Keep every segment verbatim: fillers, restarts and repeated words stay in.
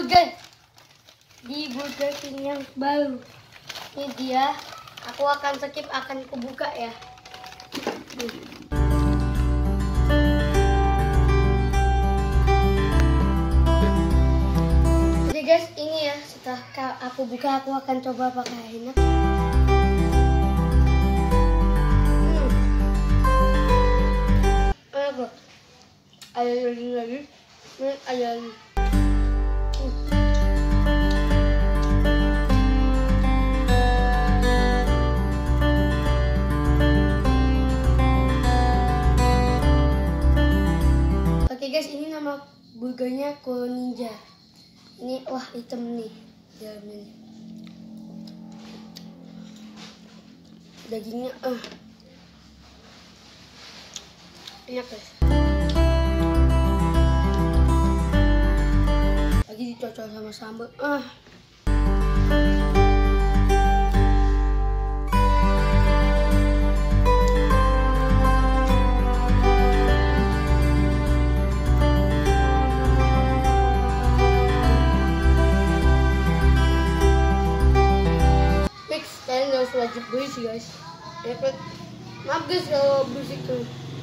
burger di Burger King yang baru. Ini dia. Aku akan skip, akan kubuka ya. Jadi guys, ini ya, setelah aku buka aku akan coba pakai ini. Hmm. Enak. Ada lagi lagi. Ini ada lagi. Oke guys, ini nama burgernya Kuro Ninja. Ini wah hitam nih dalamnya. Dagingnya ah uh. enak guys. Lagi dicocol sama sambal. Ah. Kalian harus wajib beli sih guys. Dapat. Maaf guys kalau berisik tuh.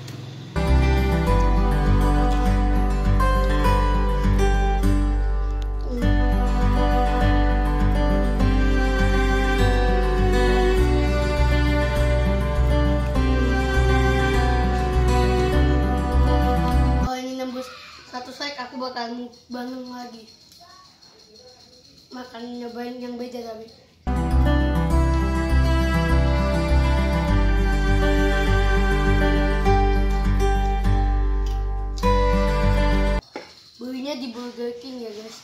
Kalau ini nembus satu like aku bakal bangun lagi. Makan nyobain yang beda tapi. Belinya di Burger King ya guys.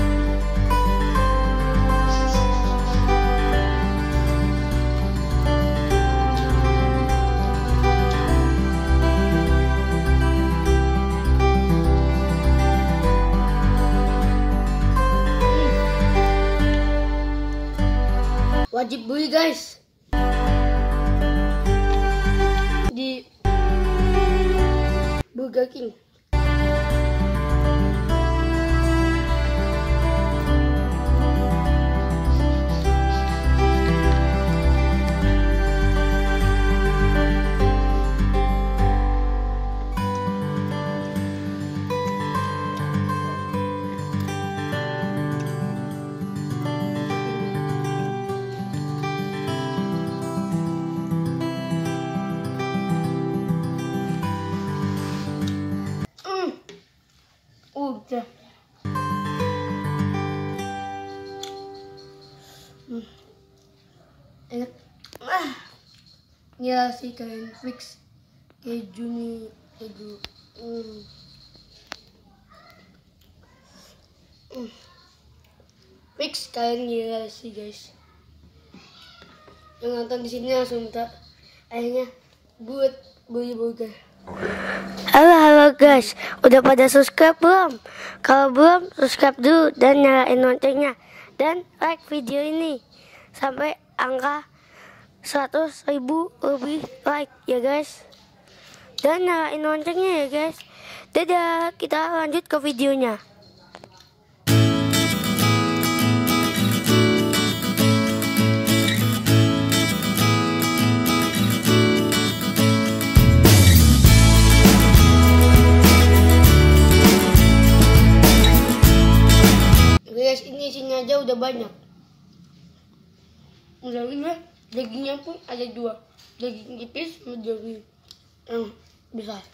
Wajib beli guys di Burger King. Udah. Hmm. Enak. Ah. Ya sih kalian fix keju nih, keju. Hmm. Hmm. Fix kalian gila sih guys. Yang nonton di sini langsung tak akhirnya buat beli burger. Halo halo guys, udah pada subscribe belum? Kalau belum, subscribe dulu dan nyalain loncengnya. Dan like video ini sampai angka seratus ribu lebih like ya guys. Dan nyalain loncengnya ya guys. Dadah, kita lanjut ke videonya. Guys, ini isinya aja udah banyak. Udah ini dagingnya pun ada dua, daging tipis sama daging yang besar.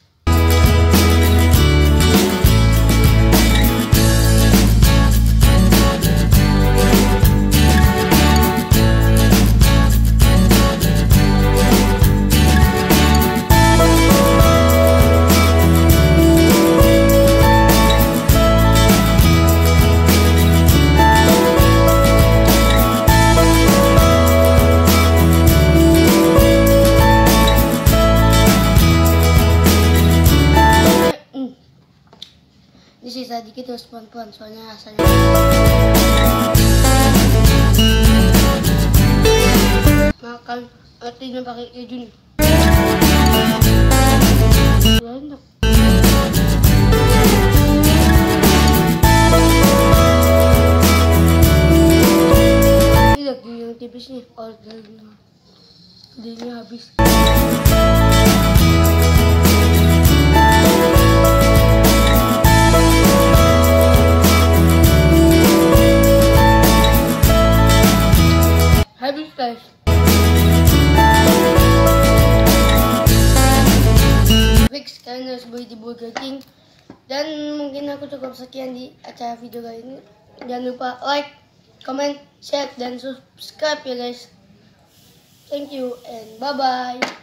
Ini sisa dikit terus pelan-pelan soalnya rasanya makan artinya pakai keju nih. Enak. habis nih ordernya. Idenya habis. Habis guys. Fix kalian harus beli di Burger King. Dan mungkin aku cukup sekian di acara video kali ini. Jangan lupa like, comment, share, dan subscribe ya guys. Thank you and bye-bye.